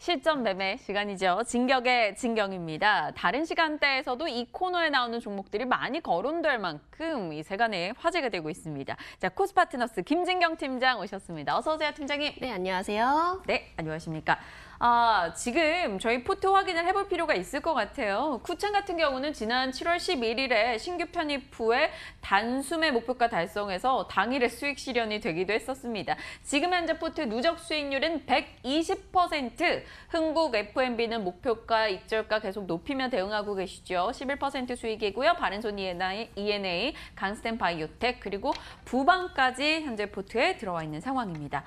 실전 매매 시간이죠. 진격의 진경입니다. 다른 시간대에서도 이 코너에 나오는 종목들이 많이 거론될 만큼 이 세간에 화제가 되고 있습니다. 자, 코스파트너스 김진경 팀장 오셨습니다. 어서 오세요, 팀장님. 네, 안녕하세요. 네, 안녕하십니까. 지금 저희 포트 확인을 해볼 필요가 있을 것 같아요. 쿠첸 같은 경우는 지난 7월 11일에 신규 편입 후에 단숨에 목표가 달성해서 당일에 수익 실현이 되기도 했었습니다. 지금 현재 포트 누적 수익률은 120%, 흥국 F&B는 목표가, 익절가 계속 높이며 대응하고 계시죠. 11% 수익이고요. 바른손 ENA, 강스텐 바이오텍, 그리고 부방까지 현재 포트에 들어와 있는 상황입니다.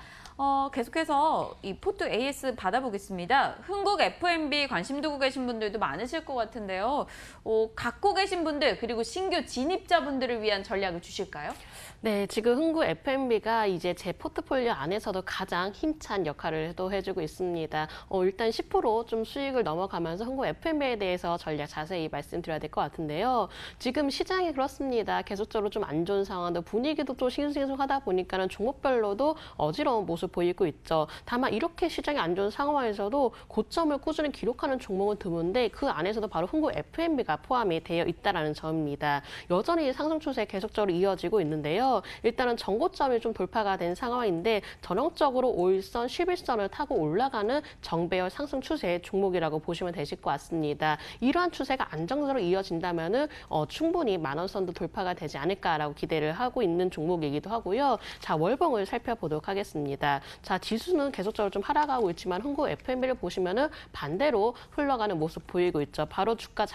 계속해서 이 포트 AS 받아보겠습니다. 흥국 F&B 관심 두고 계신 분들도 많으실 것 같은데요. 갖고 계신 분들 그리고 신규 진입자분들을 위한 전략을 주실까요? 네, 지금 흥국 F&B가 이제 제 포트폴리오 안에서도 가장 힘찬 역할을 또 해주고 있습니다. 일단 10% 수익을 넘어가면서 흥국 F&B에 대해서 전략 자세히 말씀드려야 될 것 같은데요. 지금 시장이 그렇습니다. 계속적으로 좀 안 좋은 상황도 분위기도 또 싱숭생숭하다 보니까는 종목별로도 어지러운 모습 보이고 있죠. 다만 이렇게 시장이 안 좋은 상황에서도 고점을 꾸준히 기록하는 종목은 드문데 그 안에서도 바로 흥국 F&B가 포함이 되어 있다는 점입니다. 여전히 상승 추세 계속적으로 이어지고 있는데요. 일단은 전고점이 좀 돌파가 된 상황인데 전형적으로 5일선, 11선을 타고 올라가는 정배열 상승 추세의 종목이라고 보시면 되실 것 같습니다. 이러한 추세가 안정적으로 이어진다면은 충분히 만원선도 돌파가 되지 않을까라고 기대를 하고 있는 종목이기도 하고요. 자, 월봉을 살펴보도록 하겠습니다. 자, 지수는 계속적으로 좀 하락하고 있지만 흥국 F&B를 보시면은 반대로 흘러가는 모습 보이고 있죠. 바로 주가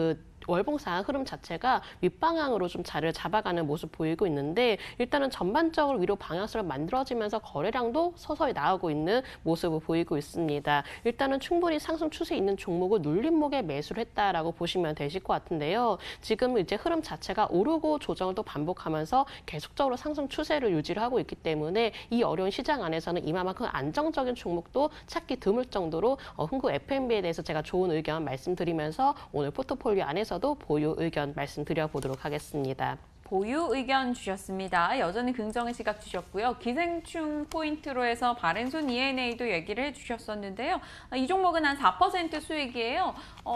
월봉상 흐름 자체가 윗방향으로 좀 자리를 잡아가는 모습 보이고 있는데 일단은 전반적으로 위로 방향성을 만들어지면서 거래량도 서서히 나오고 있는 모습을 보이고 있습니다. 일단은 충분히 상승 추세 있는 종목을 눌림목에 매수를 했다라고 보시면 되실 것 같은데요. 지금 이제 흐름 자체가 오르고 조정을 또 반복하면서 계속적으로 상승 추세를 유지를 하고 있기 때문에 이 어려운 시장 안에서는 이만큼 안정적인 종목도 찾기 드물 정도로 흥국 F&B에 대해서 제가 좋은 의견 말씀드리면서 오늘 포트폴리오 안에서도 보유 의견 말씀드려보도록 하겠습니다. 보유 의견 주셨습니다. 여전히 긍정의 시각 주셨고요. 기생충 포인트로 해서 바른손 ENA도 얘기를 해주셨었는데요. 이 종목은 한 4% 수익이에요.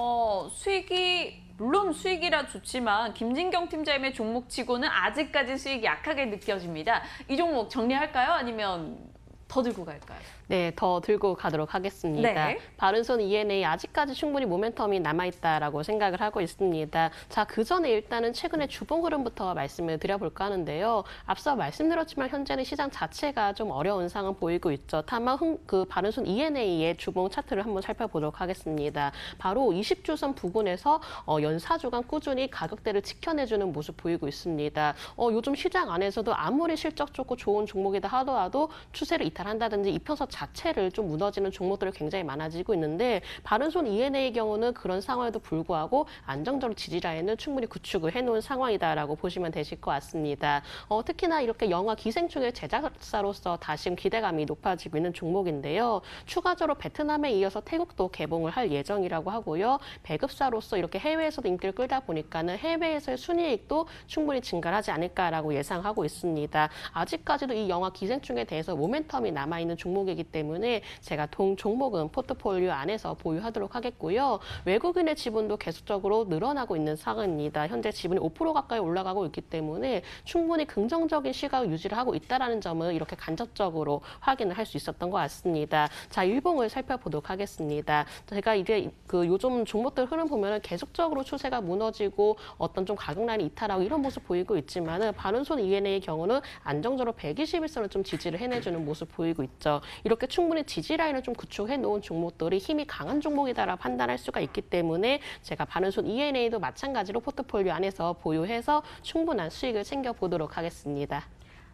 물론 수익이라 좋지만 김진경 팀장님의 종목치고는 아직까지 수익이 약하게 느껴집니다. 이 종목 정리할까요? 아니면 더 들고 갈까요? 네, 더 들고 가도록 하겠습니다. 네. 바른손 ENA 아직까지 충분히 모멘텀이 남아있다라고 생각을 하고 있습니다. 자, 그 전에 일단은 최근에 주봉 흐름부터 말씀을 드려볼까 하는데요. 앞서 말씀드렸지만 현재는 시장 자체가 좀 어려운 상황 보이고 있죠. 다만 바른손 ENA의 주봉 차트를 한번 살펴보도록 하겠습니다. 바로 20주선 부근에서 연사주간 꾸준히 가격대를 지켜내주는 모습 보이고 있습니다. 요즘 시장 안에서도 아무리 실적 좋고 좋은 종목이다 하더라도 추세를 이탈한다든지 이평선 자체를 좀 무너지는 종목들이 굉장히 많아지고 있는데 바른손 ENA의 경우는 그런 상황에도 불구하고 안정적으로 지지라인을 충분히 구축을 해놓은 상황이다라고 보시면 되실 것 같습니다. 특히나 이렇게 영화 기생충의 제작사로서 다시금 기대감이 높아지고 있는 종목인데요. 추가적으로 베트남에 이어서 태국도 개봉을 할 예정이라고 하고요. 배급사로서 이렇게 해외에서도 인기를 끌다 보니까는 해외에서의 순이익도 충분히 증가를 하지 않을까라고 예상하고 있습니다. 아직까지도 이 영화 기생충에 대해서 모멘텀이 남아있는 종목이기 때문에 제가 종목은 포트폴리오 안에서 보유하도록 하겠고요. 외국인의 지분도 계속적으로 늘어나고 있는 상황입니다. 현재 지분이 5% 가까이 올라가고 있기 때문에 충분히 긍정적인 시각을 유지를 하고 있다는 점을 이렇게 간접적으로 확인을 할 수 있었던 것 같습니다. 자, 일봉을 살펴보도록 하겠습니다. 제가 이제 요즘 종목들 흐름 보면은 계속적으로 추세가 무너지고 어떤 좀 가격 라인이 이탈하고 이런 모습 보이고 있지만은 바른손 ENA의 경우는 안정적으로 121선을 좀 지지를 해내주는 모습 보이고 있죠. 이렇게 충분히 지지 라인을 좀 구축해 놓은 종목들이 힘이 강한 종목이다라고 판단할 수가 있기 때문에 제가 바른손 ENA도 마찬가지로 포트폴리오 안에서 보유해서 충분한 수익을 챙겨보도록 하겠습니다.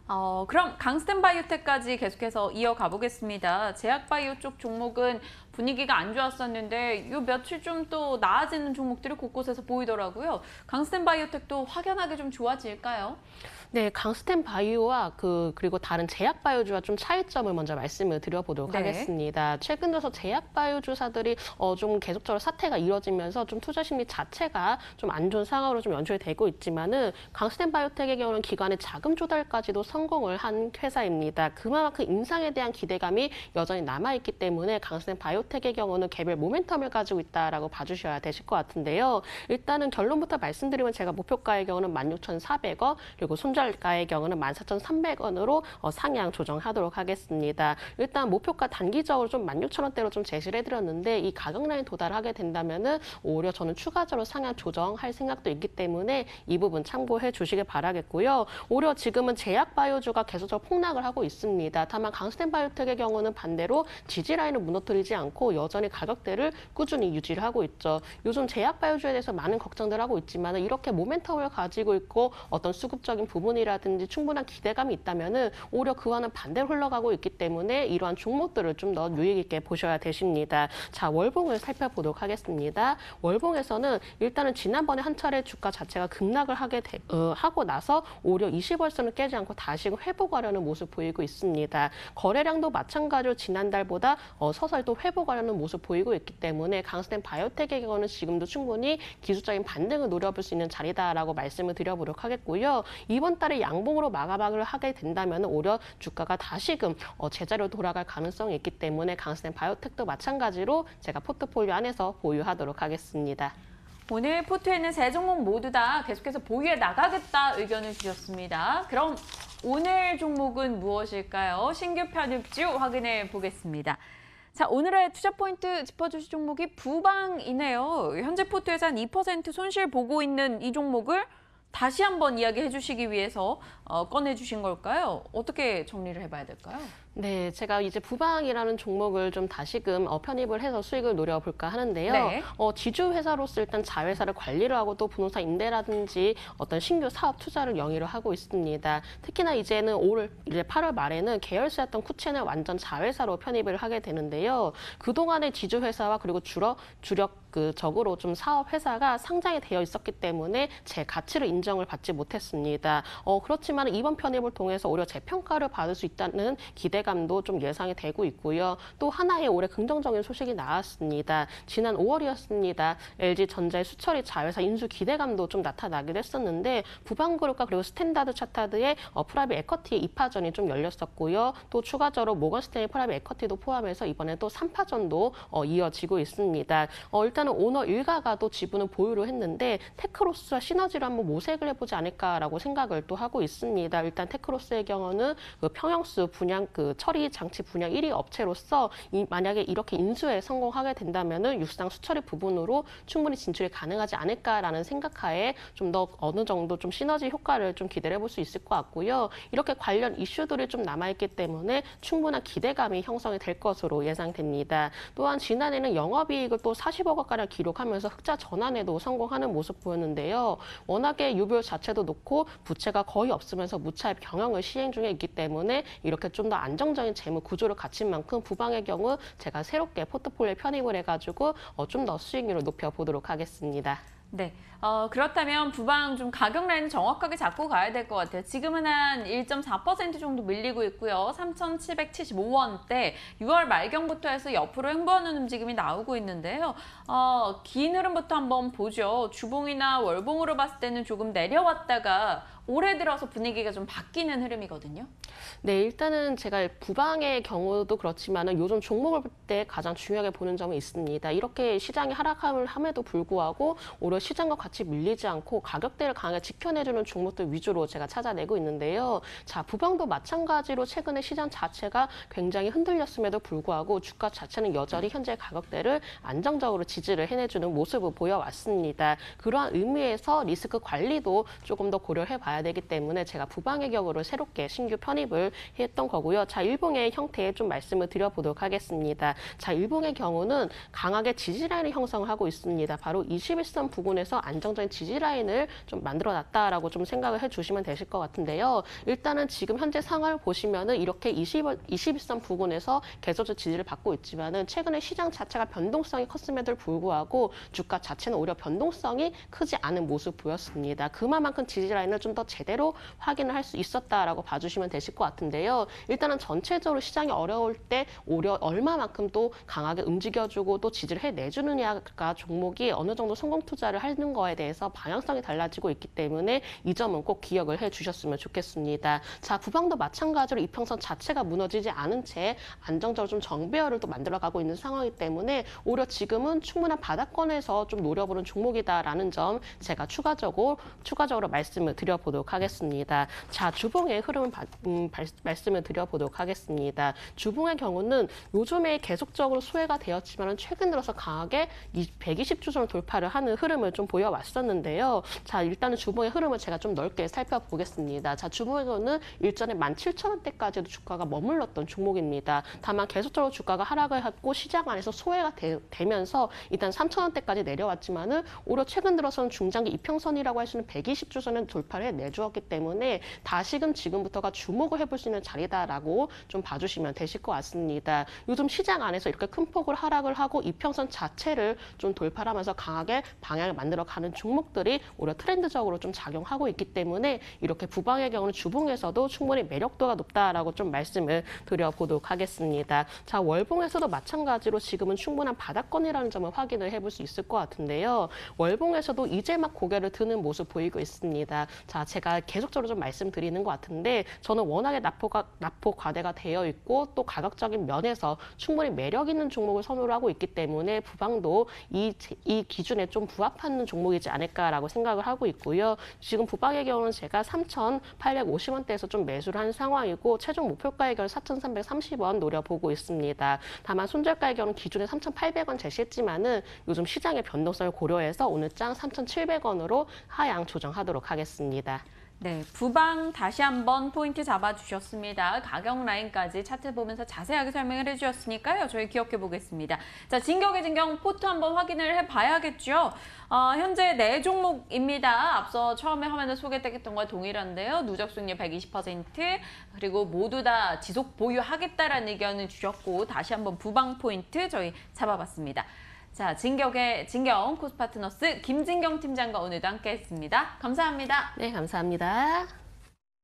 그럼 강스텐 바이오텍까지 계속해서 이어가 보겠습니다. 제약바이오 쪽 종목은 분위기가 안 좋았었는데 요 며칠 좀 또 나아지는 종목들이 곳곳에서 보이더라고요. 강스텐 바이오텍도 확연하게 좀 좋아질까요? 네, 강스텐 바이오와 그리고 다른 제약 바이오주와 좀 차이점을 먼저 말씀을 드려보도록 네. 하겠습니다. 최근 들어서 제약 바이오주사들이 좀 계속적으로 사태가 이뤄지면서 좀 투자 심리 자체가 좀 안 좋은 상황으로 좀 연출이 되고 있지만은 강스텐 바이오텍의 경우는 기관의 자금 조달까지도 성공을 한 회사입니다. 그만큼 임상에 대한 기대감이 여전히 남아있기 때문에 강스텐 바이오텍의 경우는 개별 모멘텀을 가지고 있다라고 봐주셔야 되실 것 같은데요. 일단은 결론부터 말씀드리면 제가 목표가의 경우는 16,400원, 그리고 손절가의 경우는 14,300원으로 상향 조정하도록 하겠습니다. 일단 목표가 단기적으로 좀 16,000원대로 좀 제시를 해드렸는데 이 가격 라인 도달하게 된다면은 오히려 저는 추가적으로 상향 조정할 생각도 있기 때문에 이 부분 참고해 주시길 바라겠고요. 오히려 지금은 제약 바이오주가 계속적으로 폭락을 하고 있습니다. 다만 강스텐 바이오텍의 경우는 반대로 지지 라인을 무너뜨리지 않고 여전히 가격대를 꾸준히 유지를 하고 있죠. 요즘 제약 바이오주에 대해서 많은 걱정들 하고 있지만 이렇게 모멘텀을 가지고 있고 어떤 수급적인 부분이라든지 충분한 기대감이 있다면은 오히려 그와는 반대로 흘러가고 있기 때문에 이러한 종목들을 좀 더 유익 있게 보셔야 되십니다. 자, 월봉을 살펴보도록 하겠습니다. 월봉에서는 일단은 지난번에 한 차례 주가 자체가 급락을 하고 나서 오히려 20월선을 깨지 않고 다시 회복하려는 모습 보이고 있습니다. 거래량도 마찬가지로 지난달보다 서서히 또 회복하려는 모습 보이고 있기 때문에 강스텐 바이오텍의 경우는 지금도 충분히 기술적인 반등을 노려볼 수 있는 자리다라고 말씀을 드려보도록 하겠고요. 이번 달에 양봉으로 마감을 하게 된다면 오히려 주가가 다시금 제자리로 돌아갈 가능성이 있기 때문에 강스텐 바이오텍도 마찬가지로 제가 포트폴리오 안에서 보유하도록 하겠습니다. 오늘 포트에는 세 종목 모두 다 계속해서 보유해 나가겠다 의견을 주셨습니다. 그럼 오늘 종목은 무엇일까요? 신규 편입주 확인해 보겠습니다. 자, 오늘의 투자 포인트 짚어주실 종목이 부방이네요. 현재 포트에서 한 2% 손실 보고 있는 이 종목을 다시 한번 이야기해 주시기 위해서 꺼내주신 걸까요? 어떻게 정리를 해봐야 될까요? 네, 제가 이제 부방이라는 종목을 좀 다시금 편입을 해서 수익을 노려볼까 하는데요. 네. 지주 회사로서 일단 자회사를 관리를 하고 또 부동산 임대라든지 어떤 신규 사업 투자를 영위를 하고 있습니다. 특히나 이제는 이제 8월 말에는 계열사였던 쿠첸을 완전 자회사로 편입을 하게 되는데요. 그동안의 지주 회사와 그리고 주력 적으로 좀 사업 회사가 상장이 되어 있었기 때문에 제 가치를 인정을 받지 못했습니다. 그렇지만 이번 편입을 통해서 오히려 재평가를 받을 수 있다는 기대감도 좀 예상이 되고 있고요. 또 하나의 올해 긍정적인 소식이 나왔습니다. 지난 5월이었습니다. LG전자의 수처리 자회사 인수 기대감도 좀 나타나기도 했었는데 부방그룹과 그리고 스탠다드 차타드의 프라이빗 에쿼티 2파전이 좀 열렸었고요. 또 추가적으로 모건스탠리 프라이빗 에쿼티도 포함해서 이번에 또 3파전도 이어지고 있습니다. 일단은 오너 일가가 또 지분을 보유를 했는데 테크로스와 시너지를 한번 모색을 해보지 않을까라고 생각을 또 하고 있습니다. 일단 테크로스의 경우는 그 평형수 분양 처리 장치 분양 1위 업체로서 만약에 이렇게 인수에 성공하게 된다면은 육상 수처리 부분으로 충분히 진출이 가능하지 않을까라는 생각하에 좀 더 어느 정도 좀 시너지 효과를 좀 기대를 해볼 수 있을 것 같고요. 이렇게 관련 이슈들이 좀 남아있기 때문에 충분한 기대감이 형성이 될 것으로 예상됩니다. 또한 지난해는 영업이익을 또 40억 원가량 기록하면서 흑자 전환에도 성공하는 모습 보였는데요. 워낙에 유별 자체도 높고 부채가 거의 없으면서 무차입 경영을 시행 중에 있기 때문에 이렇게 좀 더 안정적인 재무 구조를 갖춘 만큼 부방의 경우 제가 새롭게 포트폴리오에 편입을 해가지고 좀 더 수익률을 높여보도록 하겠습니다. 네, 그렇다면 부방 좀 가격 라인 정확하게 잡고 가야 될 것 같아요. 지금은 한 1.4% 정도 밀리고 있고요. 3,775원대 6월 말경부터 해서 옆으로 횡보하는 움직임이 나오고 있는데요. 긴 흐름부터 한번 보죠. 주봉이나 월봉으로 봤을 때는 조금 내려왔다가 올해 들어서 분위기가 좀 바뀌는 흐름이거든요. 네, 일단은 제가 부방의 경우도 그렇지만 요즘 종목을 볼 때 가장 중요하게 보는 점이 있습니다. 이렇게 시장이 하락함에도 불구하고 오히려 시장과 같이 밀리지 않고 가격대를 강하게 지켜내주는 종목들 위주로 제가 찾아내고 있는데요. 자, 부방도 마찬가지로 최근에 시장 자체가 굉장히 흔들렸음에도 불구하고 주가 자체는 여전히 현재 가격대를 안정적으로 지지를 해내주는 모습을 보여왔습니다. 그러한 의미에서 리스크 관리도 조금 더 고려해 봐야 되기 때문에 제가 부방의 경우를 새롭게 신규 편입을 했던 거고요. 자, 일봉의 형태에 좀 말씀을 드려보도록 하겠습니다. 자, 일봉의 경우는 강하게 지지라인을 형성하고 있습니다. 바로 21선 부근에서 안정적인 지지라인을 좀 만들어놨다라고 좀 생각을 해주시면 되실 것 같은데요. 일단은 지금 현재 상황을 보시면은 이렇게 21선 부근에서 계속적으로 지지를 받고 있지만은 최근에 시장 자체가 변동성이 컸음에도 불구하고 주가 자체는 오히려 변동성이 크지 않은 모습 보였습니다. 그만큼 지지라인을 좀 더 더 제대로 확인을 할 수 있었다라고 봐주시면 되실 것 같은데요. 일단은 전체적으로 시장이 어려울 때 오히려 얼마만큼 또 강하게 움직여주고 또 지지를 해내주느냐가 종목이 어느 정도 성공 투자를 하는 거에 대해서 방향성이 달라지고 있기 때문에 이 점은 꼭 기억을 해주셨으면 좋겠습니다. 자, 부방도 마찬가지로 이평선 자체가 무너지지 않은 채 안정적으로 좀 정배열을 또 만들어가고 있는 상황이기 때문에 오히려 지금은 충분한 바닥권에서 좀 노려보는 종목이다라는 점 제가 추가적으로 말씀을 드려보도록 하겠습니다. 자, 주봉의 흐름을 말씀을 드려보도록 하겠습니다. 주봉의 경우는 요즘에 계속적으로 소외가 되었지만 최근 들어서 강하게 120주선을 돌파를 하는 흐름을 좀 보여왔었는데요. 자, 일단은 주봉의 흐름을 제가 좀 넓게 살펴보겠습니다. 자, 주봉의 경우는 일전에 17,000원대까지도 주가가 머물렀던 종목입니다. 다만 계속적으로 주가가 하락을 했고 시장 안에서 소외가 되면서 일단 3,000원대까지 내려왔지만은 오히려 최근 들어서는 중장기 이평선이라고 할 수 있는 120주선을 돌파를 해내주었기 때문에 다시금 지금부터가 주목을 해볼 수 있는 자리다라고 좀 봐주시면 되실 것 같습니다. 요즘 시장 안에서 이렇게 큰 폭으로 하락을 하고 이평선 자체를 좀 돌파를 하면서 강하게 방향을 만들어가는 종목들이 오히려 트렌드적으로 좀 작용하고 있기 때문에 이렇게 부방의 경우는 주봉에서도 충분히 매력도가 높다라고 좀 말씀을 드려보도록 하겠습니다. 자, 월봉에서도 마찬가지로 지금은 충분한 바닥권이라는 점을 확인을 해볼 수 있을 것 같은데요. 월봉에서도 이제 막 고개를 드는 모습 보이고 있습니다. 자, 제가 계속적으로 좀 말씀드리는 것 같은데 저는 워낙에 낙폭 과대가 되어 있고 또 가격적인 면에서 충분히 매력 있는 종목을 선호를 하고 있기 때문에 부방도 이 기준에 좀 부합하는 종목이지 않을까라고 생각을 하고 있고요. 지금 부방의 경우는 제가 3,850원대에서 좀 매수를 한 상황이고 최종 목표가의 경우 4,330원 노려보고 있습니다. 다만 손절가의 경우는 기존에 3,800원 제시했지만은 요즘 시장의 변동성을 고려해서 오늘 장 3,700원으로 하향 조정하도록 하겠습니다. 네, 부방 다시 한번 포인트 잡아주셨습니다. 가격 라인까지 차트 보면서 자세하게 설명을 해주셨으니까요. 저희 기억해 보겠습니다. 자, 진격의 진경 포트 한번 확인을 해봐야겠죠. 현재 4종목입니다. 앞서 처음에 화면에 소개됐던 것과 동일한데요. 누적 수익률 120%, 그리고 모두 다 지속 보유하겠다라는 의견을 주셨고 다시 한번 부방 포인트 저희 잡아봤습니다. 자, 진격의 진경 코스파트너스 김진경 팀장과 오늘도 함께했습니다. 감사합니다. 네, 감사합니다.